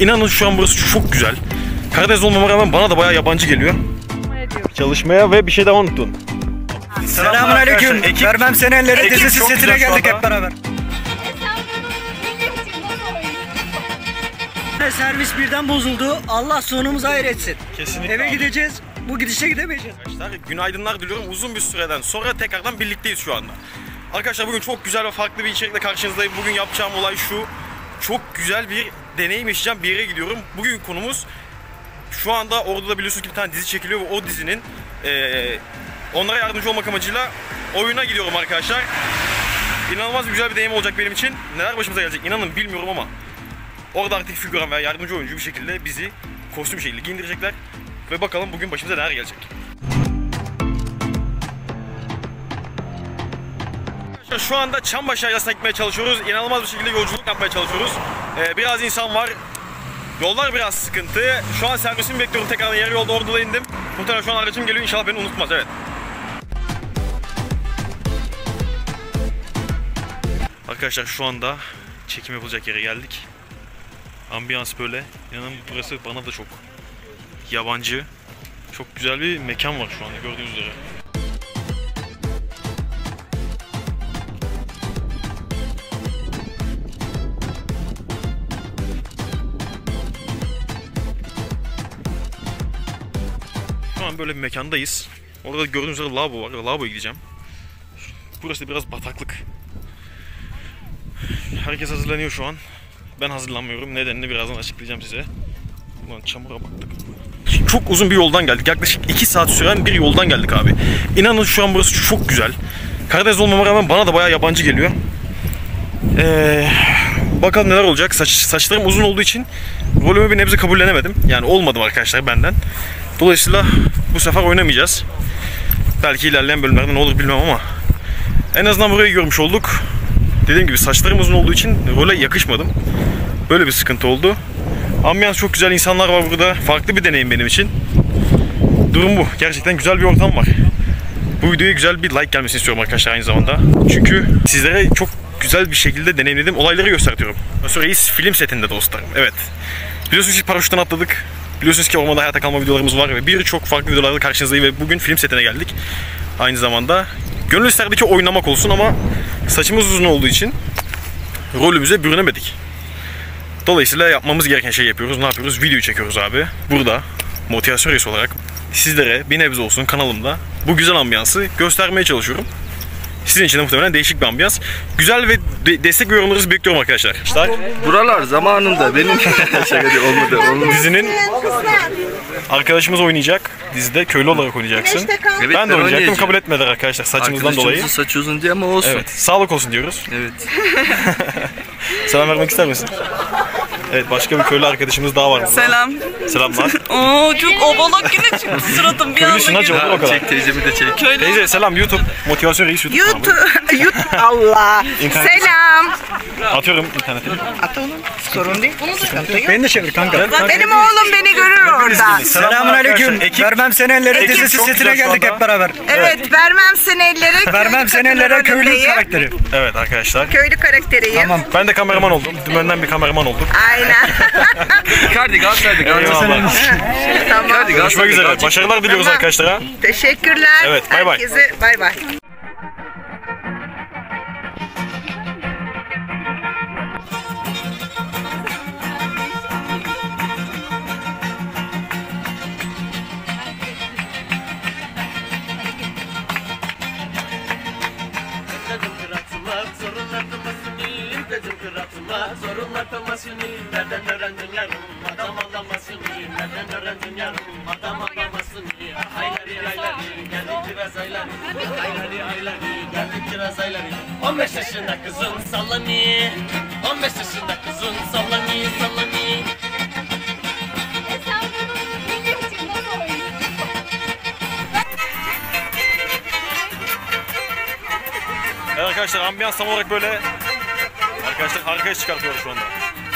İnanın şu an burası çok güzel. Karadeniz olmama rağmen bana da bayağı yabancı geliyor. Çalışmaya ve bir şey daha unuttun. Selamünaleyküm. Vermem seni ellere dizisi setine geldik hep beraber. Servis birden bozuldu. Allah sonumuzu hayır etsin. Kesinlikle. Eve gideceğiz. Bu gidişe gidemeyeceğiz. Arkadaşlar günaydınlar diliyorum. Uzun bir süreden sonra tekrardan birlikteyiz şu anda. Arkadaşlar bugün çok güzel ve farklı bir içerikle karşınızdayım. Bugün yapacağım olay şu. Çok güzel bir deneyim yaşayacağım bir yere gidiyorum. Bugün konumuz şu anda Ordu'da biliyorsunuz ki bir tane dizi çekiliyor ve o dizinin onlara yardımcı olmak amacıyla oyuna gidiyorum arkadaşlar. İnanılmaz güzel bir deneyim olacak benim için. Neler başımıza gelecek inanın bilmiyorum ama orada artık figüran veya yardımcı oyuncu bir şekilde bizi kostüm şekilde giyindirecekler. Ve bakalım bugün başımıza neler gelecek. Şu anda Çambaşı Yaylası'na gitmeye çalışıyoruz. İnanılmaz bir şekilde yolculuk yapmaya çalışıyoruz. Biraz insan var. Yollar biraz sıkıntı. Şu an servisimi bekliyorum. Tekrardan yarı yolda Ordu'da indim. Muhtemelen şu an aracım geliyor. İnşallah beni unutmaz. Evet. Arkadaşlar şu anda çekim yapılacak yere geldik. Ambiyans böyle. İnanın burası bana da çok yabancı. Çok güzel bir mekan var şu anda gördüğünüz üzere. Şu an böyle bir mekandayız. Orada gördüğünüz üzere lavabo var. Lavaboya gideceğim. Burası biraz bataklık. Herkes hazırlanıyor şu an. Ben hazırlanmıyorum. Nedenini birazdan açıklayacağım size. Ulan çamura baktık. Çok uzun bir yoldan geldik. Yaklaşık 2 saat süren bir yoldan geldik abi. İnanın şu an burası çok güzel. Karadeniz olmama rağmen bana da bayağı yabancı geliyor. Bakalım neler olacak. Saçlarım uzun olduğu için rolümü bir nebze kabullenemedim. Yani olmadım arkadaşlar benden. Dolayısıyla bu sefer oynamayacağız. Belki ilerleyen bölümlerde ne olur bilmem ama en azından burayı görmüş olduk. Dediğim gibi saçlarım uzun olduğu için role yakışmadım. Böyle bir sıkıntı oldu. Ambiyans çok güzel, insanlar var burada. Farklı bir deneyim benim için. Durum bu. Gerçekten güzel bir ortam var. Bu videoya güzel bir like gelmesini istiyorum arkadaşlar aynı zamanda. Çünkü sizlere çok güzel bir şekilde deneyimlediğim olayları gösteriyorum. Sonra Reis film setinde dostlarım. Evet. Biliyorsunuz ki paraşütten atladık. Biliyorsunuz ki ormanda hayata kalma videolarımız var ve birçok farklı videolarda karşınızdayım ve bugün film setine geldik. Aynı zamanda gönül isterdi ki oynamak olsun ama saçımız uzun olduğu için rolümüze bürünemedik. Dolayısıyla yapmamız gereken şey yapıyoruz. Ne yapıyoruz? Videoyu çekiyoruz abi. Burada motivasyon reisi olarak sizlere bir nebze olsun kanalımda bu güzel ambiyansı göstermeye çalışıyorum. Sizin için de muhtemelen değişik bir ambiyans. Güzel ve destek ve yorumlarınızı bekliyorum arkadaşlar. Buralar zamanında benim olmadı. Dizinin arkadaşımız oynayacak. Dizide köylü olarak oynayacaksın. Evet, ben de oynayacaktım. Kabul etmediler arkadaşlar saçımızdan dolayı. Saçı uzun diye ama olsun. Evet. Sağlık olsun diyoruz. Evet. Selam vermek ister misin? Evet, başka bir köylü arkadaşımız daha var. Selam. Selamlar. Oo, çok ovalak yine çıktı suratım bir anda. Köylüsün hacı olur o kadar. Çek teyzemi de çek. Köylü. Teyze selam YouTube. Motivasyon Reis YouTube. YouTube Allah. İnternet. Selam. Atıyorum internete. At onu. Sorun değil. Sıkıntı yok. Beni de çevir kanka. Benim oğlum beni görür orada. Selamünaleyküm. Vermem seni ellere dizisi çok setine güzel şu geldik anda. hep beraber. Evet, vermem seni ellere. Vermem seni ellere köylü karakteri. Evet arkadaşlar. Köylü karakteriyim. Tamam. Ben de kameraman oldum. Dümenden bir kameraman olduk. Aynen. Icardi Galatasaray'dı. Eyvallah. Tamam. Görüşmek üzere. Başarılar diliyoruz Tamam. arkadaşlara. Teşekkürler. Evet, bay bay. Herkese bay bay. Sorunlar tamasını nereden öğrendin yarım adam anlamasını nereden öğrendin yarım adam anlamasını hayları hayları geldik kiraz hayları hayları geldik kiraz hayları 15 yaşında kızın sallanı 15 yaşında kızın sallanı sallanı. Evet arkadaşlar ambiyans tam olarak böyle. Arkadaşlar harika iş çıkartıyoruz şu anda.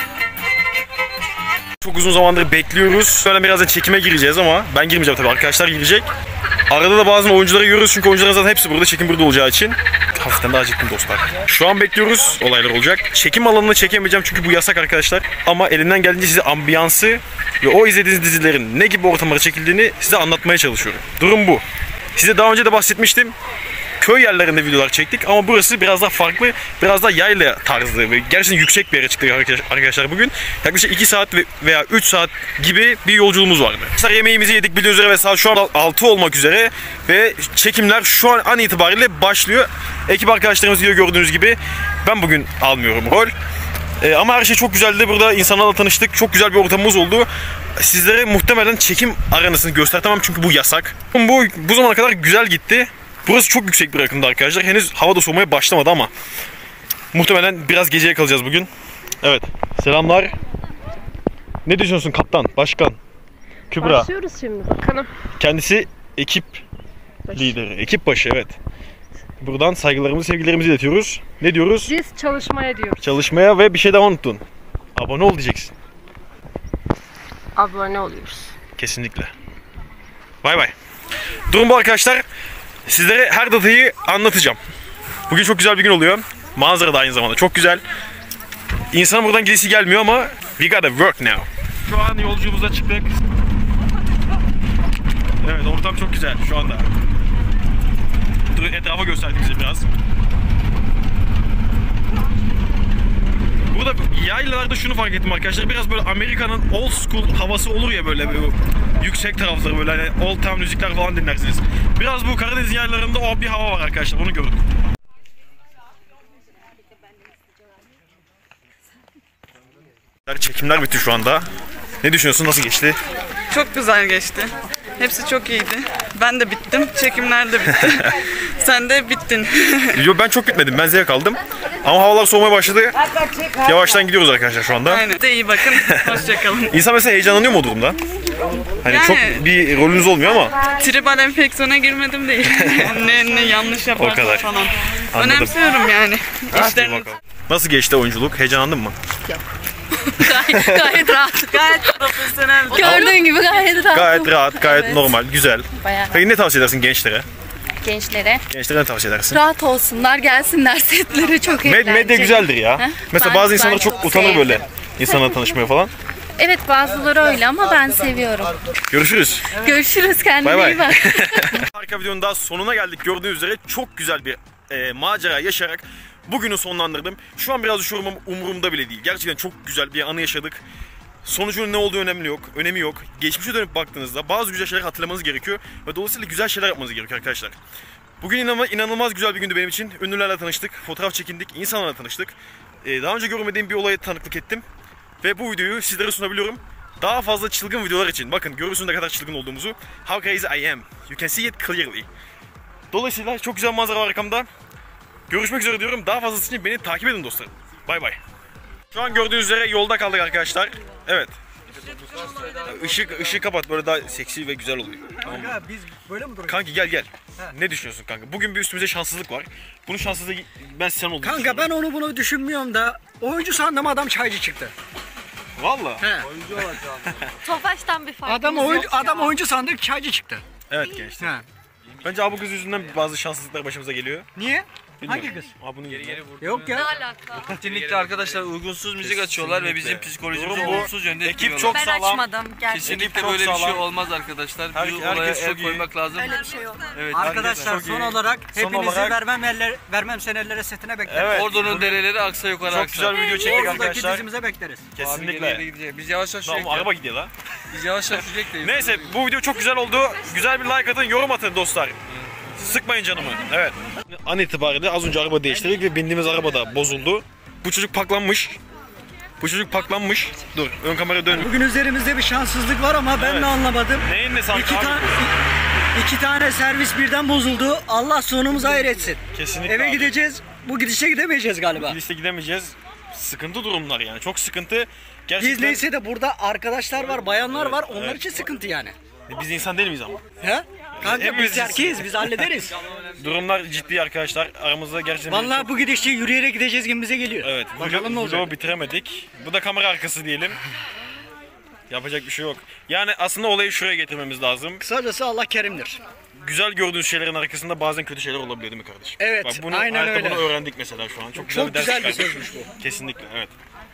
Çok uzun zamandır bekliyoruz. Sonra birazdan çekime gireceğiz ama ben girmeyeceğim tabii. Arkadaşlar girecek. Arada da bazen oyuncuları görüyoruz çünkü oyuncuların zaten hepsi burada. Çekim burada olacağı için. hafiften de acıktım dostlar. Şu an bekliyoruz, olaylar olacak. Çekim alanını çekemeyeceğim çünkü bu yasak arkadaşlar. Ama elimden geldiğince size ambiyansı ve o izlediğiniz dizilerin ne gibi ortamlara çekildiğini size anlatmaya çalışıyorum. Durum bu. Size daha önce de bahsetmiştim. Köy yerlerinde videolar çektik ama burası biraz daha farklı, biraz daha yayla tarzı ve gerçekten yüksek bir yere çıktık arkadaşlar bugün. Yaklaşık 2 saat veya 3 saat gibi bir yolculuğumuz vardı. Arkadaşlar yemeğimizi yedik bildiğiniz üzere ve saat şu an 6 olmak üzere ve çekimler şu an itibariyle başlıyor. Ekip arkadaşlarımız diyor gördüğünüz gibi. Ben bugün almıyorum rol. Ama her şey çok güzeldi. Burada insanlarla tanıştık. Çok güzel bir ortamımız oldu. Sizlere muhtemelen çekim aranasını gösteremem çünkü bu yasak. Bu zamana kadar güzel gitti. Burası çok yüksek bir rakımda arkadaşlar. Henüz hava da soğumaya başlamadı ama muhtemelen biraz geceye kalacağız bugün. Evet. Selamlar. Ne düşünüyorsun kaptan, başkan, Kübra? Başlıyoruz şimdi bakalım. Kendisi ekip lideri, ekip başı, evet. Buradan saygılarımızı, sevgilerimizi iletiyoruz. Ne diyoruz? Biz çalışmaya diyoruz. Çalışmaya ve bir şey daha unuttun. Abone ol diyeceksin. Abone oluyoruz. Kesinlikle. Bay bay. Durum bu arkadaşlar. Sizlere her detayı anlatacağım. Bugün çok güzel bir gün oluyor. Manzara da aynı zamanda çok güzel. İnsan buradan gidesi gelmiyor ama we gotta work now. Şu an yolculuğumuza çıktık. Evet, ortam çok güzel şu anda. Dur, etrafa gösterdim size biraz. Burada yaylalarda şunu fark ettim arkadaşlar. Biraz böyle Amerika'nın old school havası olur ya, böyle yüksek tarafları, böyle hani old time müzikler falan dinlersiniz. Biraz bu Karadeniz yaylalarında o bir hava var arkadaşlar. Onu gördüm. Çekimler bitti şu anda. Ne düşünüyorsun? Nasıl geçti? Çok güzel geçti. Hepsi çok iyiydi. Ben de bittim. Çekimler de bitti. Sen de bittin. Yo, ben çok bitmedim. Ben zevk aldım. Ama havalar soğumaya başladı. Yavaştan gidiyoruz arkadaşlar şu anda. Aynen. De iyi bakın. Hoşçakalın. İnsan mesela heyecanlanıyor mu o durumda? Hani Yani- çok bir rolünüz olmuyor ama. Tribal enfeksiyona girmedim değil. ne yanlış O yaparsın kadar. falan. Anladım. Önemsiyorum yani. Hadi İşlerini. bakalım. Nasıl geçti oyunculuk? Heyecanlandın mı? Gayet rahat. Gayet profesyonel. Gördüğün gibi gayet rahat. Gayet rahat, gayet normal, güzel. Bayağı. Peki ne tavsiye edersin gençlere? Gençlere Gençlere ne tavsiye edersin? rahat olsunlar, gelsinler setlere, çok eğlenceli. Medya güzeldir ya. Ha? Mesela Ben- bazı insanlar ben çok çok utanır sevdim. böyle insanlarla tanışmaya falan. Evet, bazıları öyle ama ben seviyorum. Görüşürüz. Görüşürüz, kendine Bay bay. iyi bak. Harika videonun daha sonuna geldik. Gördüğünüz üzere çok güzel bir macera yaşayarak bugünü sonlandırdım. Şu an biraz üşüyorum ama umurumda bile değil. Gerçekten çok güzel bir anı yaşadık. Sonucunun ne olduğu önemi yok. Geçmişe dönüp baktığınızda bazı güzel şeyler hatırlamanız gerekiyor ve dolayısıyla güzel şeyler yapmanız gerekiyor arkadaşlar. Bugün inanılmaz güzel bir gündü benim için. Ünlülerle tanıştık, fotoğraf çekindik, insanlarla tanıştık. Daha önce görmediğim bir olaya tanıklık ettim ve bu videoyu sizlere sunabiliyorum. Daha fazla çılgın videolar için, bakın görürsünüz ne kadar çılgın olduğumuzu. How crazy I am. You can see it clearly. Dolayısıyla çok güzel manzara var arkamda. Görüşmek üzere diyorum. Daha fazlası için beni takip edin dostlarım. Bay bay. Şu an gördüğünüz üzere yolda kaldık arkadaşlar. Evet. Işığı kapat, böyle daha seksi ve güzel oluyor. Tamam mı? Biz böyle mi duruyoruz? Kanki gel. Ne düşünüyorsun kanka? Bugün bir üstümüze şanssızlık var. Bunun şanssızlığı ben sen olduğunu Kanka ben onu bunu düşünmüyorum da oyuncu sandım, adam çaycı çıktı. Valla. Tofaş'tan bir farkımız Adam oyuncu sandık, çaycı çıktı. Evet gençler. Ha. Bence abi bu kız yüzünden bazı şanssızlıklar başımıza geliyor. Niye? Bilmiyorum. Hangi kız? Abi bunun yeri Yok ya. Kesinlikle arkadaşlar uygunsuz müzik açıyorlar ve bizim psikolojimizi Durum bu. olumsuz yönde Ekip etkiliyorlar. çok Ben sağlam. açmadım. Gel. Kesinlikle çok böyle bir şey sağlam. olmaz arkadaşlar. Bu Herkes olaya çok el iyi. koymak lazım. Öyle bir şey yok. Evet. Arkadaşlar çok son iyi. olarak Son hepinizi olarak- vermem senellere setine bekleriz. Evet. Ordunun dereleri aksa yukarı Çok aksa. güzel bir video çektik Oradaki arkadaşlar. dizimize bekleriz. Abi geriye de Kesinlikle. gidecek. Biz yavaş yavaş Tamam, sürekli. araba gidiyor la. Biz yavaş yavaş sürekli. Neyse bu video çok güzel oldu. Güzel bir like atın, yorum atın dostlar. Sıkmayın canımı. Evet. An itibariyle az önce araba değiştirdik ve bindiğimiz araba da bozuldu. Bu çocuk paklanmış. Dur, ön kamera dön. Bugün üzerimizde bir şanssızlık var ama ben Evet. de anlamadım. Neyin ne sanki abi? İki tane servis birden bozuldu. Allah sonumuzu hayır etsin. Kesinlikle Eve abi. gideceğiz. Bu gidişe gidemeyeceğiz galiba. Gidişte gidemeyeceğiz. Sıkıntı durumlar yani. Çok sıkıntı. Gerçekten Biz neyse de burada arkadaşlar var, bayanlar var. Onlar evet. için sıkıntı yani. Biz insan değil miyiz ama? He? Kanka Hepimiz biz erkeğiz, biz hallederiz. Durumlar ciddi arkadaşlar. Aramızda gerçekten Vallahi bu gidişte yürüyerek gideceğiz gibimize geliyor. evet. Bakalım ne olacak. Vlogu bitiremedik. Bu da kamera arkası diyelim. Yapacak bir şey yok. Yani aslında olayı şuraya getirmemiz lazım. Kısacası Allah kerimdir. Güzel gördüğünüz şeylerin arkasında bazen kötü şeyler olabiliyor değil mi kardeşim? Evet, Bak bunu, aynen hayatta öyle. bunu öğrendik mesela şu an. Çok güzel Çok bir ders güzel bir çıkardık. sözmüş bu. Kesinlikle, evet.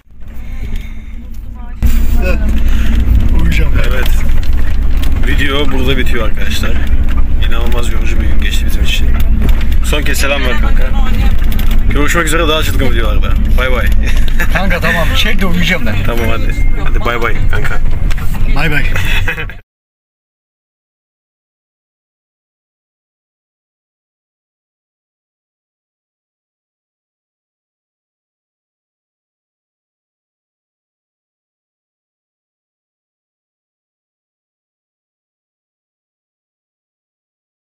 Uyuyacağım. Evet. Video burada bitiyor arkadaşlar. İnanılmaz yorucu bir gün geçti bizim için. Son kez selam ver kanka. Görüşmek üzere daha çılgın videolarda. Bay bay. Kanka tamam çek de uyuyacağım ben. Tamam hadi. Hadi bay bay kanka. Bay bay.